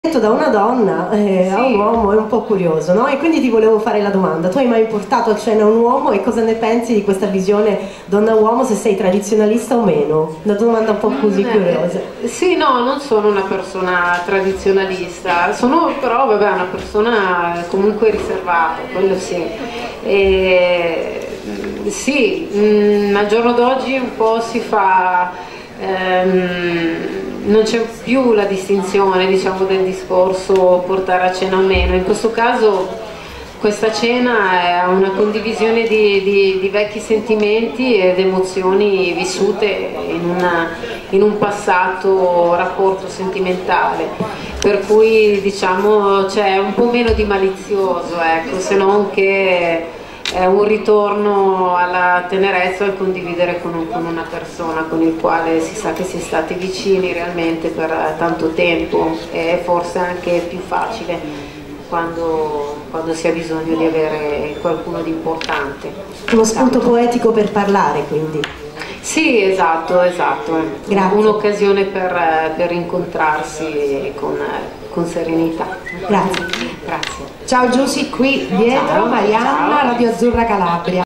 detto da una donna a un uomo è un po' curioso, no? E quindi ti volevo fare la domanda: tu hai mai portato a cena un uomo e cosa ne pensi di questa visione donna-uomo, se sei tradizionalista o meno? Una domanda un po' così curiosa. Sì, no, non sono una persona tradizionalista, sono però vabbè, una persona comunque riservata, quello sì. Sì, al giorno d'oggi un po' si fa... non c'è più la distinzione, diciamo, del discorso portare a cena o meno. In questo caso questa cena è una condivisione di vecchi sentimenti ed emozioni vissute in un passato rapporto sentimentale, per cui diciamo c'è un po' meno di malizioso, ecco, se non che è un ritorno alla tenerezza, al condividere con una persona con il quale si sa che si è stati vicini realmente per tanto tempo, e forse anche più facile quando si ha bisogno di avere qualcuno di importante. Uno spunto poetico per parlare, quindi. Sì, esatto. Grazie. Un'occasione per incontrarsi con serenità. Grazie. Grazie. Ciao Giusy, qui dietro Ciao, Marianna, ciao. Radio Azzurra Calabria.